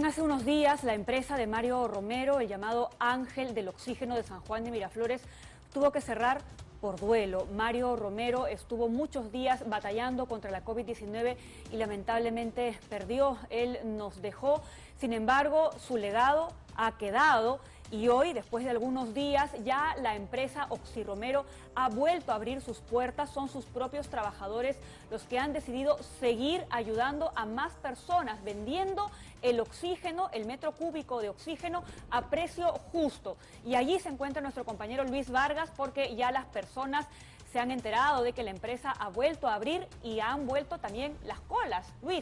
hace unos días la empresa de Mario Romero, el llamado Ángel del Oxígeno de San Juan de Miraflores, tuvo que cerrar por duelo. Mario Romero estuvo muchos días batallando contra la COVID-19 y lamentablemente perdió. Él nos dejó. Sin embargo, su legado ha quedado y hoy, después de algunos días, ya la empresa Oxiromero ha vuelto a abrir sus puertas. Son sus propios trabajadores los que han decidido seguir ayudando a más personas, vendiendo el oxígeno, el metro cúbico de oxígeno a precio justo. Y allí se encuentra nuestro compañero Luis Vargas, porque ya las personas se han enterado de que la empresa ha vuelto a abrir y han vuelto también las colas. Luis.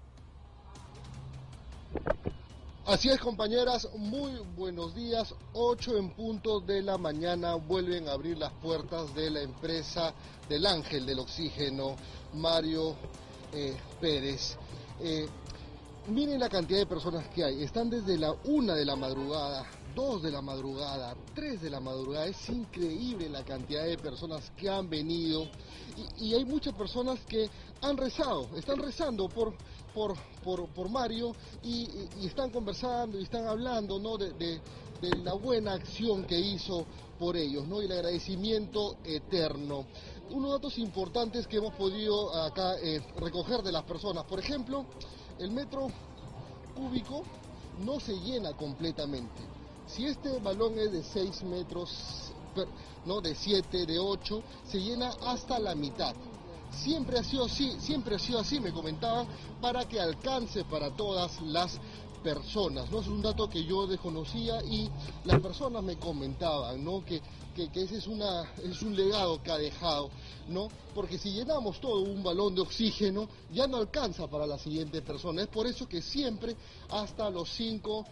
Así es, compañeras, muy buenos días. 8 en punto de la mañana vuelven a abrir las puertas de la empresa del Ángel del Oxígeno, Mario Pérez. Miren la cantidad de personas que hay. Están desde la 1 de la madrugada, 2 de la madrugada, 3 de la madrugada. Es increíble la cantidad de personas que han venido. Y hay muchas personas que han rezado, están rezando por Mario y están conversando y están hablando, ¿no?, de la buena acción que hizo por ellos, ¿no?, y el agradecimiento eterno. Unos datos importantes que hemos podido acá recoger de las personas: por ejemplo, el metro cúbico no se llena completamente. Si este balón es de 6 metros, no de 7, de 8, se llena hasta la mitad. Siempre ha sido así, me comentaban, para que alcance para todas las personas, ¿no? Es un dato que yo desconocía y las personas me comentaban, ¿no?, que ese es un legado que ha dejado, ¿no? Porque si llenamos todo un balón de oxígeno, ya no alcanza para la siguiente persona. Es por eso que siempre hasta los 5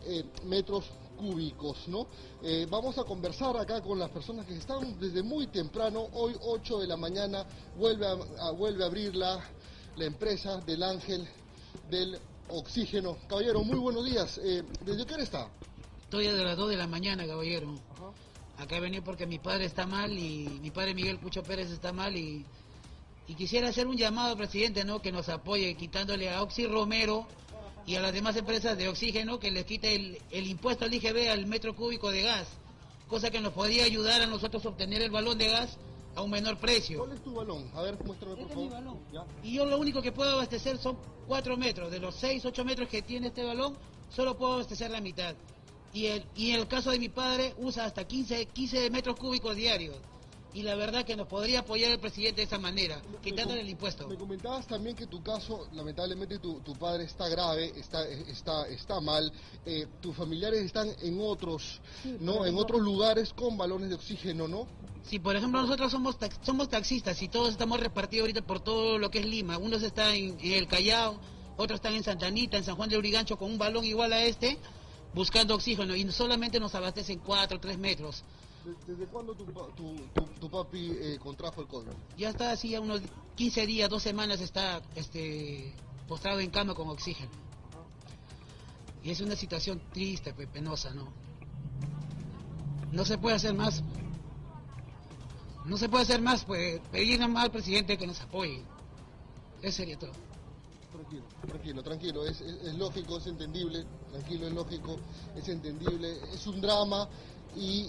metros cúbicos, ¿no? Vamos a conversar acá con las personas que están desde muy temprano. Hoy 8 de la mañana vuelve a abrir la empresa del Ángel del Oxígeno. Caballero, muy buenos días. ¿Desde qué hora está? Estoy desde las 2 de la mañana, caballero. Ajá. Acá he venido porque mi padre está mal y mi padre Miguel Cucho Pérez está mal y quisiera hacer un llamado al presidente, ¿no?, que nos apoye quitándole a Oxiromero y a las demás empresas de oxígeno, que les quite el impuesto al IGB, al metro cúbico de gas, cosa que nos podría ayudar a nosotros a obtener el balón de gas a un menor precio. ¿Cuál es tu balón? A ver, muéstrame, por favor. Este es mi balón. ¿Ya? Y yo lo único que puedo abastecer son 4 metros. De los 6, 8 metros que tiene este balón, solo puedo abastecer la mitad. Y en el caso de mi padre, usa hasta 15 metros cúbicos diarios. Y la verdad que nos podría apoyar el presidente de esa manera, quitándole el impuesto. Me comentabas también que tu caso, lamentablemente tu padre está grave, está mal. Tus familiares están en otros, ¿no?, en otros lugares con balones de oxígeno, ¿no? Sí, por ejemplo, nosotros somos taxistas y todos estamos repartidos ahorita por todo lo que es Lima. Unos están en el Callao, otros están en Santa Anita, en San Juan de Lurigancho, con un balón igual a este, buscando oxígeno, y solamente nos abastecen 4 o 3 metros. ¿Desde cuándo tu papi contrajo el COVID? Ya está así, a unos 15 días, 2 semanas está postrado en cama con oxígeno. Y es una situación triste, penosa, ¿no? No se puede hacer más. No se puede hacer más, pues pedir nada más al presidente que nos apoye. Eso sería todo. Tranquilo, es lógico, es entendible, tranquilo, es lógico, es entendible, es un drama y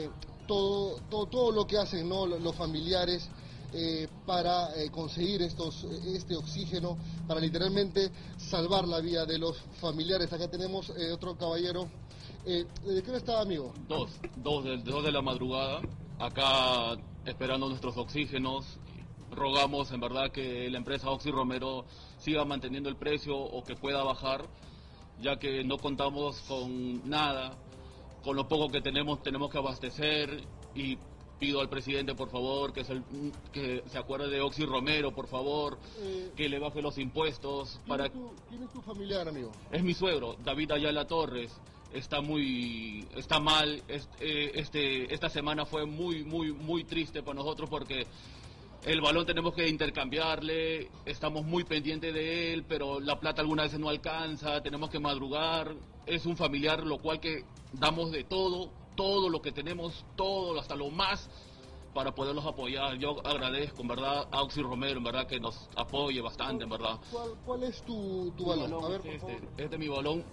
todo lo que hacen, ¿no?, los familiares para conseguir este oxígeno, para literalmente salvar la vida de los familiares. Acá tenemos otro caballero. ¿De qué hora estaba, amigo? 2 de la madrugada, acá esperando nuestros oxígenos. Rogamos en verdad que la empresa Oxiromero siga manteniendo el precio o que pueda bajar, ya que no contamos con nada. Con lo poco que tenemos que abastecer, y pido al presidente, por favor, que se acuerde de Oxiromero, por favor, que le baje los impuestos. ¿Quién es tu familiar, amigo? Es mi suegro, David Ayala Torres. Está mal. Esta semana fue muy triste para nosotros porque el balón tenemos que intercambiarle, estamos muy pendientes de él, pero la plata algunas veces no alcanza, tenemos que madrugar. Es un familiar, lo cual que damos de todo lo que tenemos, todo, hasta lo más, para poderlos apoyar. Yo agradezco, en verdad, a Oxiromero, en verdad, que nos apoye bastante, en verdad. ¿Cuál es tu balón? A ver, por favor. Este es mi balón.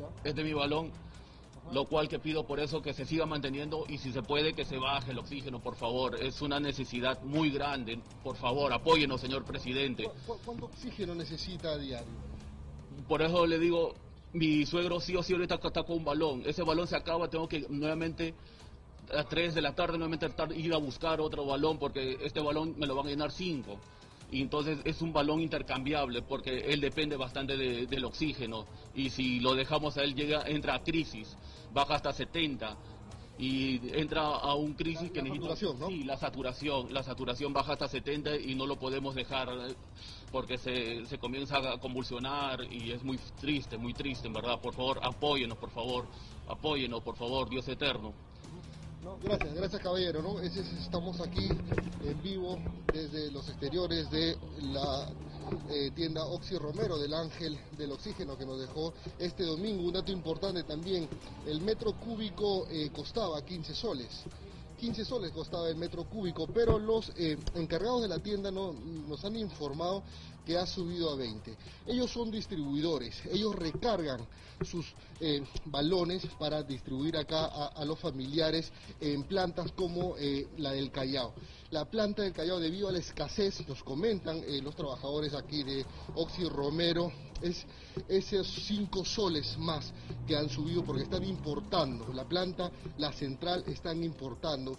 Este es mi balón, lo cual que pido por eso que se siga manteniendo y si se puede que se baje el oxígeno, por favor. Es una necesidad muy grande. Por favor, apóyenos, señor presidente. ¿Cuánto oxígeno necesita a diario? Por eso le digo, mi suegro sí o sí ahorita está con un balón. Ese balón se acaba, tengo que nuevamente a las 3 de la tarde nuevamente ir a buscar otro balón porque este balón me lo van a llenar 5. Y entonces es un balón intercambiable porque él depende bastante del oxígeno y si lo dejamos a él entra a crisis, baja hasta 70 y entra a un crisis que necesita... Saturación, ¿no? Sí, la saturación baja hasta 70 y no lo podemos dejar porque se comienza a convulsionar y es muy triste, en verdad. Por favor, apóyenos, por favor, Dios eterno. No, gracias caballero, ¿no? Estamos aquí en vivo desde los exteriores de la tienda Oxy Romero del Ángel del Oxígeno que nos dejó este domingo. Un dato importante también, el metro cúbico costaba 15 soles. 15 soles costaba el metro cúbico, pero los encargados de la tienda nos han informado que ha subido a 20. Ellos son distribuidores, ellos recargan sus balones para distribuir acá a los familiares en plantas como la del Callao. La planta del Callao, debido a la escasez, nos comentan los trabajadores aquí de Oxy Romero, es esos 5 soles más que han subido porque están importando. La planta, la central, están importando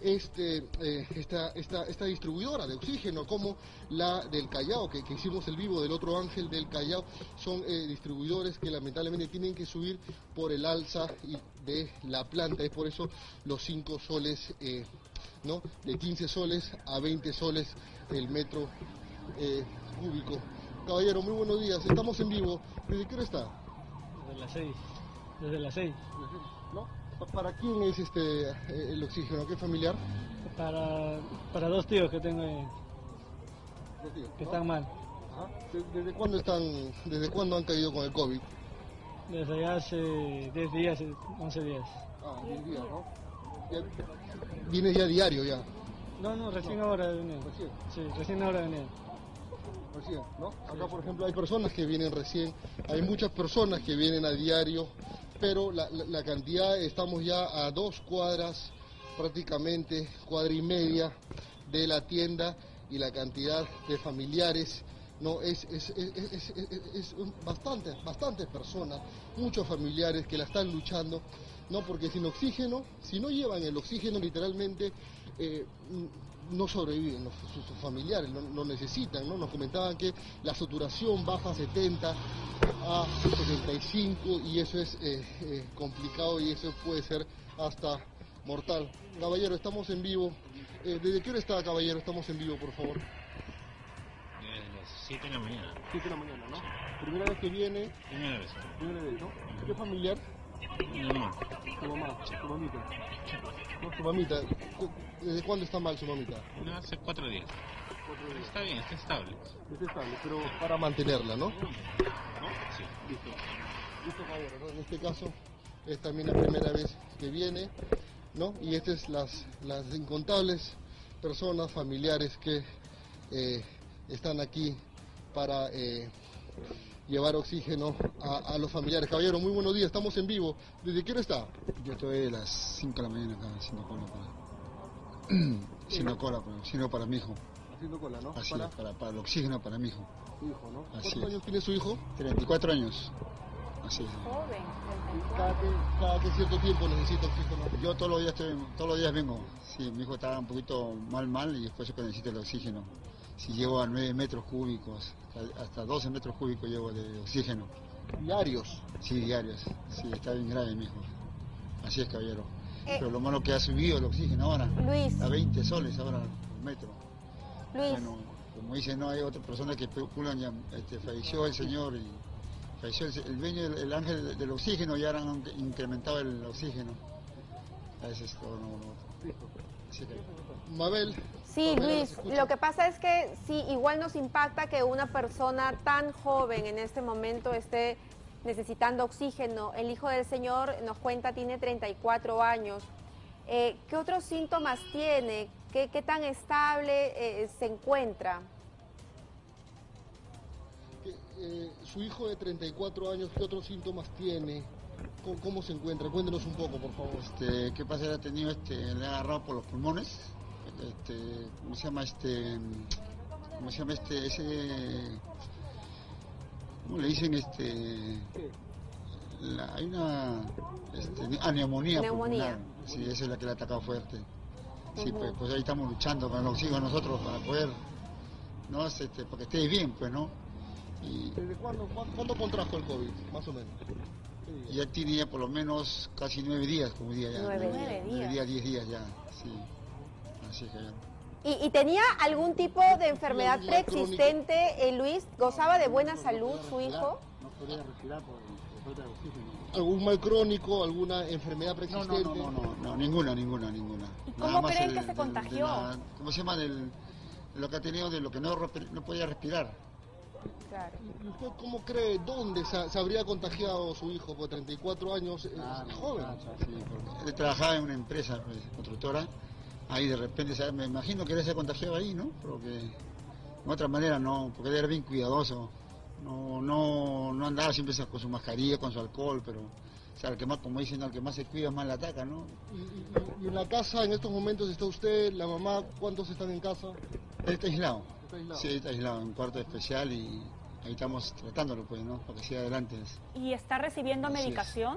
esta distribuidora de oxígeno como la del Callao, que hicimos el vivo del otro Ángel del Callao. Son distribuidores que lamentablemente tienen que subir por el alza de la planta. Es por eso los 5 soles, ¿no? De 15 soles a 20 soles el metro cúbico. Caballero, muy buenos días. Estamos en vivo. ¿Desde qué hora está? Desde las 6. Desde las 6. ¿No? ¿Para quién es el oxígeno? ¿Qué familiar? Para 2 tíos que tengo que están mal. Ajá. ¿Desde cuándo han caído con el COVID? Desde hace 10 días, 11 días. 10 días, ¿no? ¿Viene ya diario ya? No, recién ahora de venir. ¿Recién? Sí, recién ahora de venir. Recién, ¿no? Acá, por ejemplo, hay personas que vienen recién, hay muchas personas que vienen a diario, pero la cantidad, estamos ya a 2 cuadras, prácticamente, cuadra y media de la tienda, y la cantidad de familiares, ¿no? Es bastantes personas, muchos familiares que la están luchando, ¿no? Porque sin oxígeno, si no llevan el oxígeno literalmente, no sobreviven sus familiares, no necesitan, ¿no? Nos comentaban que la saturación baja a 70 a 75 y eso es complicado y eso puede ser hasta mortal. Caballero, estamos en vivo. ¿Desde qué hora está, caballero? Estamos en vivo, por favor. Desde las 7 de la mañana. 7 de la mañana, ¿no? Primera vez que viene. Primera vez. Primera vez, ¿no? ¿Qué familiar? Mi mamá. Tu mamá, tu mamita. ¿No? Tu mamita. ¿Desde cuándo está mal su mamita? No, hace 4 días. Está bien, está estable. Está estable, pero para mantenerla, ¿no? Sí. Listo. Listo, caballero, ¿no? En este caso es también la primera vez que viene, ¿no? Y estas las incontables personas, familiares que están aquí para llevar oxígeno a los familiares. Caballero, muy buenos días, estamos en vivo. ¿Desde qué hora está? Yo estoy a las 5 de la mañana acá haciendo cola para mi hijo. Haciendo cola, ¿no? Así es, para el oxígeno para mi hijo. Su hijo, ¿no? Así ¿Cuántos es. años tiene su hijo? 34 años. Así es. Joven, Cada que cierto tiempo necesita oxígeno. Yo todos los días vengo. Sí, mi hijo está un poquito mal y después yo necesito el oxígeno. Si llego a 9 metros cúbicos, hasta 12 metros cúbicos llevo de oxígeno. Diarios. Sí, diarios. Sí, está bien grave mi hijo. Así es, caballero. Pero lo malo que ha subido el oxígeno ahora. Luis. A 20 soles ahora por metro. Luis. Bueno, como dicen, no hay otra persona que especulan, ya falleció el señor y falleció el dueño del ángel del oxígeno, ya han incrementado el oxígeno. A veces todo no. Así que... Mabel. Sí, Mabel, Luis, escucha. lo que pasa es que sí, igual nos impacta que una persona tan joven en este momento esté necesitando oxígeno. El hijo del señor, nos cuenta, tiene 34 años. ¿Qué otros síntomas tiene? ¿Qué tan estable se encuentra? su hijo de 34 años, ¿qué otros síntomas tiene? ¿Cómo se encuentra? Cuéntenos un poco, por favor. ¿Qué pasa? Le ha tenido, le ha agarrado por los pulmones. ¿Cómo se llama ¿cómo le dicen? Hay una neumonía pulmonar. Sí, esa es la que le ha atacado fuerte. Sí, pues ahí estamos luchando con el oxígeno nosotros para poder, ¿no? Porque esté bien, pues, ¿no? Y ¿Desde cuándo contrajo el COVID, más o menos? ya tiene ya por lo menos casi 9 días, como día ya. 9 días. 10 días ya, sí. Así que ya. ¿Y tenía algún tipo de enfermedad preexistente, Luis? ¿Gozaba de buena salud su hijo? No podía respirar por falta de oxígeno. ¿Algún mal crónico, alguna enfermedad preexistente? No, ninguna. ¿Y cómo creen que se contagió? ¿Cómo se llama? Lo que ha tenido de lo que no podía respirar. Claro. ¿Usted cómo cree dónde se habría contagiado su hijo por 34 años, joven? Sí, porque él trabajaba en una empresa constructora, ahí de repente, me imagino que él se ha contagiado ahí, ¿no? Porque de otra manera no, porque él era bien cuidadoso, no andaba siempre con su mascarilla, con su alcohol, pero o sea, el que más, como dicen, el que más se cuida más la ataca, ¿no? ¿Y en la casa en estos momentos está usted, la mamá, cuántos están en casa? Él está aislado. Sí, está aislado en un cuarto especial y ahí estamos tratándolo, pues, ¿no? Para que siga adelante. ¿Y está recibiendo medicación?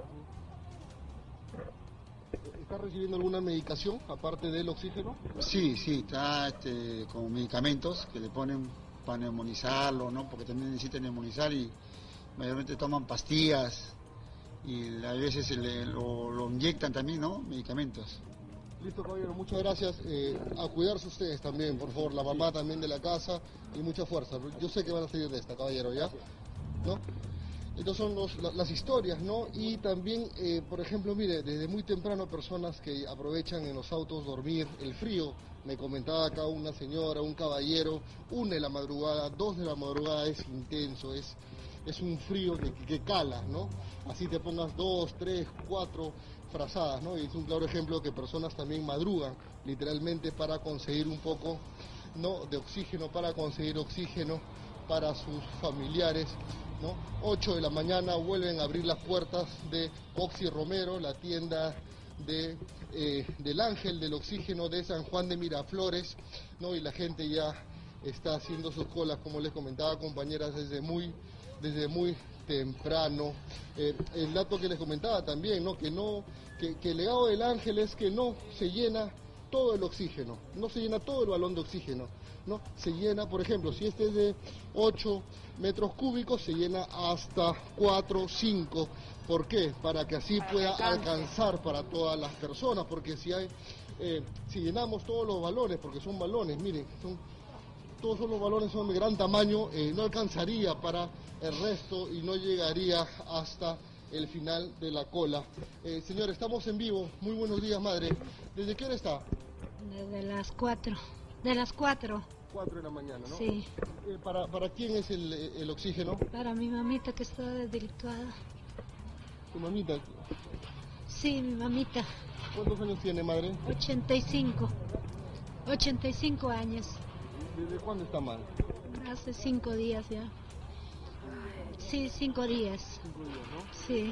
¿Está recibiendo alguna medicación aparte del oxígeno? Sí, está con medicamentos que le ponen para neumonizarlo, ¿no? Porque también necesita neumonizar y mayormente toman pastillas y a veces lo inyectan también, ¿no? Medicamentos. Listo, caballero, muchas gracias. A cuidarse ustedes también, por favor, la mamá también de la casa y mucha fuerza. Yo sé que van a salir de esta, caballero, ¿ya? ¿No? Estas son las historias, ¿no? Y también, por ejemplo, mire, desde muy temprano personas que aprovechan en los autos dormir, el frío, me comentaba acá una señora, un caballero, 1 de la madrugada, 2 de la madrugada, es intenso, es un frío que cala, ¿no? Así te pongas 2, 3, 4 frazadas, ¿no? Y es un claro ejemplo que personas también madrugan, literalmente, para conseguir un poco, ¿no?, de oxígeno, para conseguir oxígeno para sus familiares, ¿no? 8 de la mañana vuelven a abrir las puertas de Oxy Romero, la tienda del Ángel del Oxígeno de San Juan de Miraflores, ¿no? Y la gente ya está haciendo sus colas, como les comentaba, compañeras, desde muy temprano. El dato que les comentaba también, ¿no? Que el legado del Ángel es que no se llena todo el oxígeno, no se llena todo el balón de oxígeno, ¿no? Se llena, por ejemplo, si este es de 8 metros cúbicos, se llena hasta 4, 5. ¿Por qué? Para que así pueda alcanzar para todas las personas, porque si llenamos todos los balones, porque son balones, miren, todos los balones son de gran tamaño, no alcanzaría para el resto y no llegaría hasta el final de la cola. Señor, estamos en vivo. Muy buenos días, madre. ¿Desde qué hora está? Desde las 4. De las 4. 4 de la mañana, ¿no? Sí. ¿Para quién es el oxígeno? Para mi mamita que está desvirtuada. ¿Tu mamita? Sí, mi mamita. ¿Cuántos años tiene, madre? 85. 85 años. ¿Desde cuándo está mal? Hace 5 días ya. Sí, 5 días. 5 días, ¿no? Sí.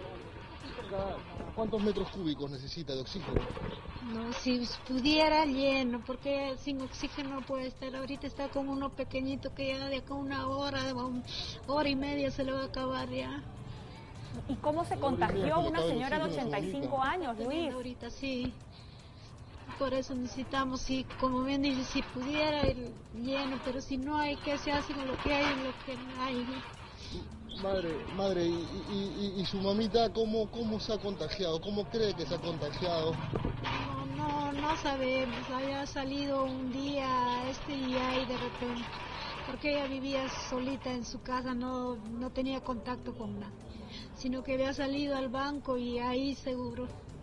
¿Cuántos metros cúbicos necesita de oxígeno? No, si pudiera lleno, porque sin oxígeno puede estar. Ahorita está con uno pequeñito que ya de acá 1 hora, 1 hora y media se le va a acabar ya. ¿Y cómo se contagió una señora de 85 años, Luis? Ahorita sí. Por eso necesitamos, sí, como bien dice, si pudiera ir lleno, pero si no hay, ¿qué se hace con lo que hay y lo que no hay? Madre, ¿y su mamita cómo se ha contagiado? ¿Cómo cree que se ha contagiado? No sabemos, había salido un día y de repente, porque ella vivía solita en su casa, no tenía contacto con nada, sino que había salido al banco y ahí seguro.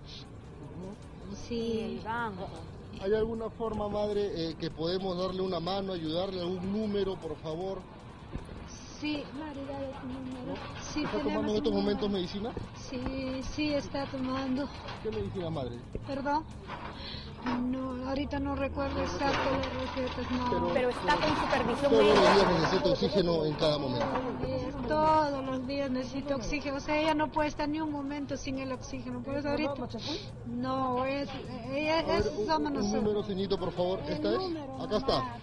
Sí. El banco. ¿Hay alguna forma, madre, que podemos darle una mano, ayudarle, algún número, por favor? Sí, Marida de tu número. Sí, ¿Está tenemos tomando en un estos momentos número. medicina? Sí, está tomando. ¿Qué medicina, madre? ¿Perdón? No, ahorita no recuerdo exacto las recetas, no. Pero está con supervisión Todos los médica. días necesita oxígeno en cada momento. Todos los días necesito oxígeno. O sea, ella no puede estar ni un momento sin el oxígeno. Por eso ahorita. No, somos Un nosotros. número, ceñito, por favor. El ¿Esta es? número, Acá está. mamá.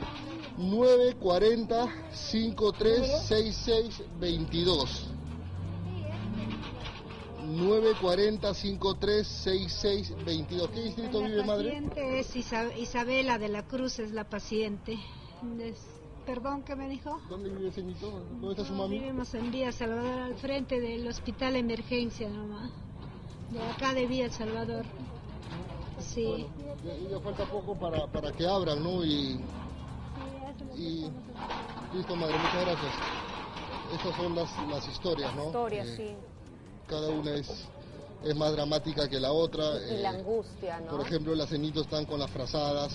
940-5366-22. 940-5366-22. ¿Qué distrito vive, La madre? paciente es Isabela de la Cruz, es la paciente. Perdón, ¿qué me dijo? ¿Dónde vive, ceñito? ¿Dónde está su mami? Vivimos en Villa Salvador, al frente del hospital emergencia nomás. De acá de Villa Salvador. Sí. Ya falta poco para que abran, ¿no? Y listo, madre, muchas gracias. Estas son las historias, ¿no? Historias, sí. Cada una es más dramática que la otra. Y la angustia, ¿no? Por ejemplo, las cenitos están con las frazadas,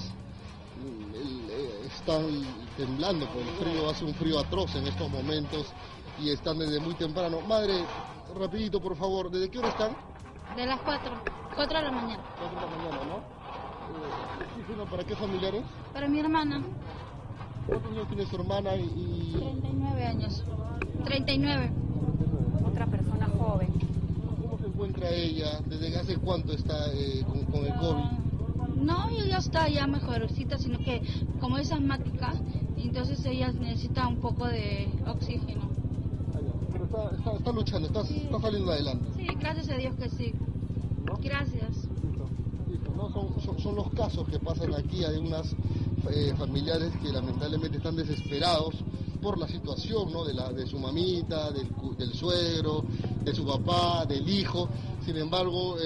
están temblando por el frío, hace un frío atroz en estos momentos y están desde muy temprano. Madre, rapidito, por favor, ¿desde qué hora están? De las 4 de la mañana. 4 de la mañana, ¿no? ¿Oxígeno para qué familiares? Para mi hermana, ¿Cuántos años tiene su hermana y 39 años. 39. Otra persona joven. cómo se encuentra ella? ¿Desde hace cuánto está con el COVID? No, ella ya está ya mejorcita, sino que como es asmática, entonces ella necesita un poco de oxígeno. Pero está luchando, está saliendo adelante. Sí, gracias a Dios que sí. ¿No? Gracias. Listo, ¿no? Son los casos que pasan aquí. Hay unas familiares que lamentablemente están desesperados por la situación, ¿no? de su mamita, del suegro, de su papá, del hijo. Sin embargo,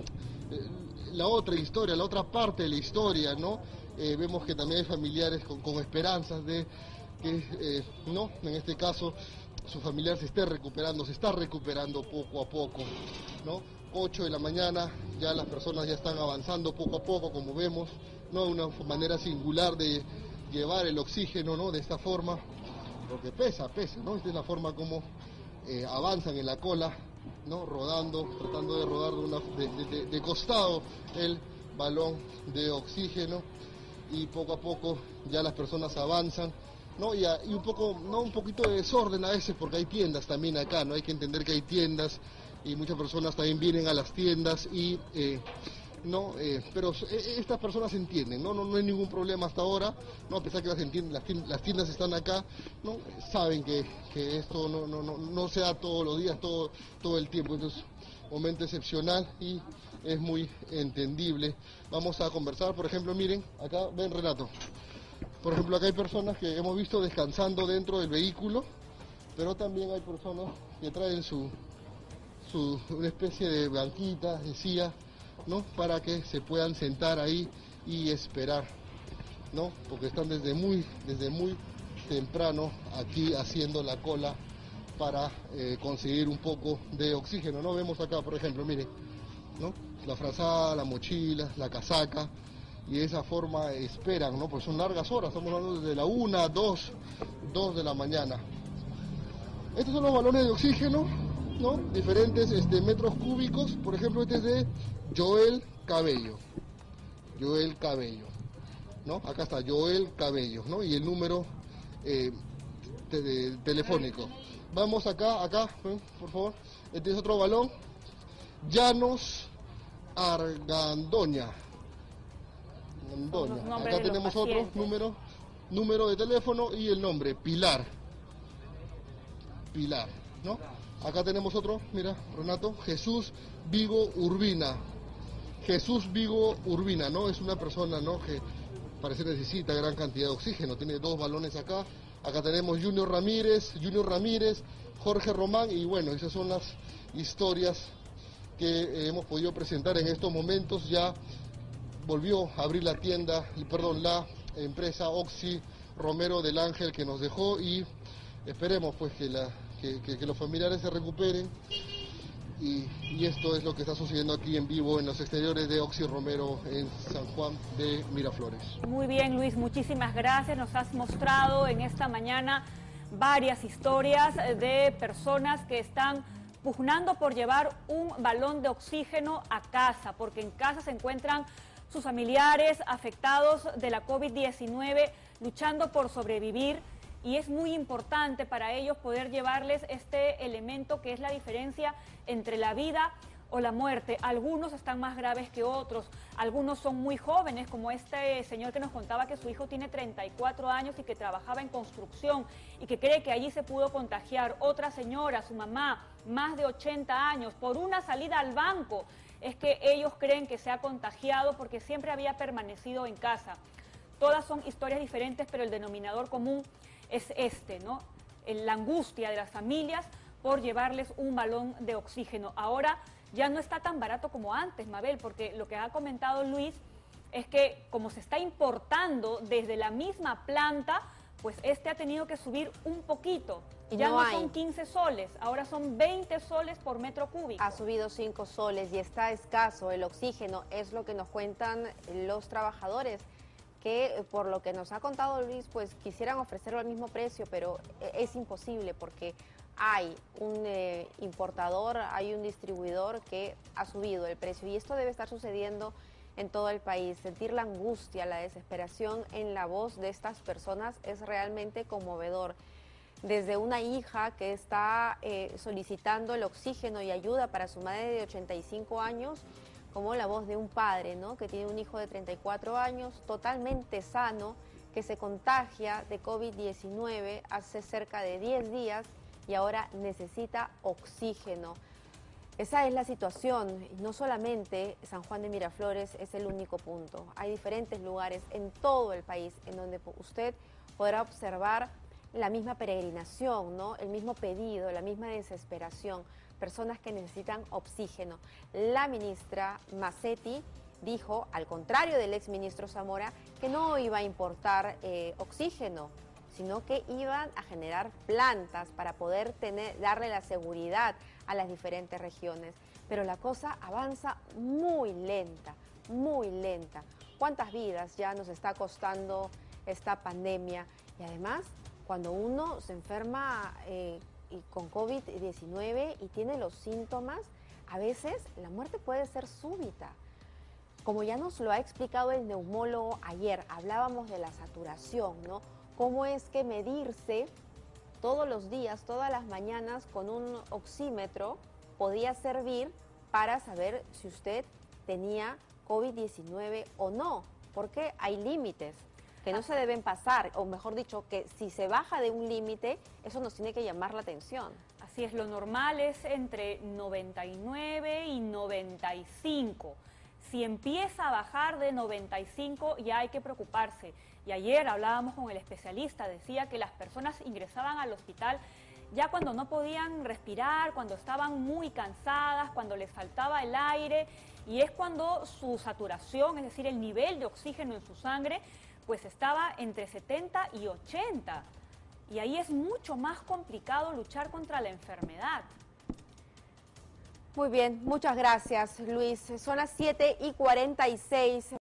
la otra historia, la otra parte de la historia, ¿no? Vemos que también hay familiares con esperanzas de que, ¿no? En este caso, su familiar se está recuperando poco a poco, ¿no? 8 de la mañana, ya las personas ya están avanzando poco a poco, como vemos, ¿no? Una manera singular de llevar el oxígeno, ¿no? De esta forma, porque pesa, ¿no? Esta es la forma como avanzan en la cola, ¿no? Rodando, tratando de rodar de costado el balón de oxígeno, y poco a poco ya las personas avanzan, ¿no? Y un poquito de desorden a veces, porque hay tiendas también acá, ¿no? Hay que entender que hay tiendas y muchas personas también vienen a las tiendas y pero estas personas entienden, no hay ningún problema hasta ahora, no, a pesar que las tiendas están acá, no saben que esto no se da todos los días, todo el tiempo. Entonces, momento excepcional y es muy entendible. Vamos a conversar, por ejemplo, miren, acá ven, Renato, por ejemplo, acá hay personas que hemos visto descansando dentro del vehículo, pero también hay personas que traen una especie de banquita, de silla, ¿no? Para que se puedan sentar ahí y esperar, ¿no? Porque están desde muy temprano aquí haciendo la cola para conseguir un poco de oxígeno, ¿no? Vemos acá, por ejemplo, miren, ¿no? La frazada, la mochila, la casaca, y de esa forma esperan, ¿no? Pues son largas horas, estamos hablando desde la 1, 2 de la mañana. Estos son los balones de oxígeno, ¿no? Diferentes metros cúbicos. Por ejemplo, este es de Joel Cabello, ¿no? Acá está Joel Cabello, ¿no? Y el número telefónico. Vamos acá, por favor. Este es otro balón, Llanos Argandoña. Acá tenemos otro número de teléfono y el nombre, Pilar, ¿no? Acá tenemos otro, mira, Renato, Jesús Vigo Urbina, ¿no? Es una persona, ¿no? Que parece necesita gran cantidad de oxígeno, tiene 2 balones acá. Acá tenemos Junior Ramírez, Jorge Román, y bueno, esas son las historias que hemos podido presentar en estos momentos. Ya volvió a abrir la empresa Oxy Romero del Ángel, que nos dejó, y esperemos pues que los familiares se recuperen, y esto es lo que está sucediendo aquí en vivo en los exteriores de Oxy Romero en San Juan de Miraflores. Muy bien, Luis, muchísimas gracias. Nos has mostrado en esta mañana varias historias de personas que están pugnando por llevar un balón de oxígeno a casa, porque en casa se encuentran sus familiares afectados de la COVID-19, luchando por sobrevivir, y es muy importante para ellos poder llevarles este elemento que es la diferencia entre la vida o la muerte. Algunos están más graves que otros, algunos son muy jóvenes, como este señor que nos contaba que su hijo tiene 34 años y que trabajaba en construcción y que cree que allí se pudo contagiar. Otra señora, su mamá, más de 80 años, por una salida al banco, es que ellos creen que se ha contagiado porque siempre había permanecido en casa. Todas son historias diferentes, pero el denominador común es este, ¿no? La angustia de las familias por llevarles un balón de oxígeno. Ahora ya no está tan barato como antes, Mabel, porque lo que ha comentado Luis es que como se está importando desde la misma planta, pues este ha tenido que subir un poquito. Ya no son 15 soles, ahora son 20 soles por metro cúbico. Ha subido 5 soles y está escaso el oxígeno, es lo que nos cuentan los trabajadores, que por lo que nos ha contado Luis, pues quisieran ofrecerlo al mismo precio, pero es imposible porque hay un importador, hay un distribuidor que ha subido el precio y esto debe estar sucediendo en todo el país. Sentir la angustia, la desesperación en la voz de estas personas es realmente conmovedor. Desde una hija que está solicitando el oxígeno y ayuda para su madre de 85 años, como la voz de un padre, ¿no?, que tiene un hijo de 34 años, totalmente sano, que se contagia de COVID-19 hace cerca de 10 días y ahora necesita oxígeno. Esa es la situación. No solamente San Juan de Miraflores es el único punto. Hay diferentes lugares en todo el país en donde usted podrá observar la misma peregrinación, ¿no?, el mismo pedido, la misma desesperación. Personas que necesitan oxígeno. La ministra Macetti dijo, al contrario del exministro Zamora, que no iba a importar oxígeno, sino que iban a generar plantas para poder darle la seguridad a las diferentes regiones. Pero la cosa avanza muy lenta, muy lenta. ¿Cuántas vidas ya nos está costando esta pandemia? Y además, cuando uno se enferma y con COVID-19 y tiene los síntomas, a veces la muerte puede ser súbita. Como ya nos lo ha explicado el neumólogo ayer, hablábamos de la saturación, ¿no? Cómo es que medirse todos los días, todas las mañanas con un oxímetro podía servir para saber si usted tenía COVID-19 o no, porque hay límites que no se deben pasar, o mejor dicho, que si se baja de un límite, eso nos tiene que llamar la atención. Así es, lo normal es entre 99 y 95. Si empieza a bajar de 95, ya hay que preocuparse. Y ayer hablábamos con el especialista, decía que las personas ingresaban al hospital ya cuando no podían respirar, cuando estaban muy cansadas, cuando les faltaba el aire, y es cuando su saturación, es decir, el nivel de oxígeno en su sangre, pues estaba entre 70 y 80. Y ahí es mucho más complicado luchar contra la enfermedad. Muy bien, muchas gracias, Luis. Son las 7:46.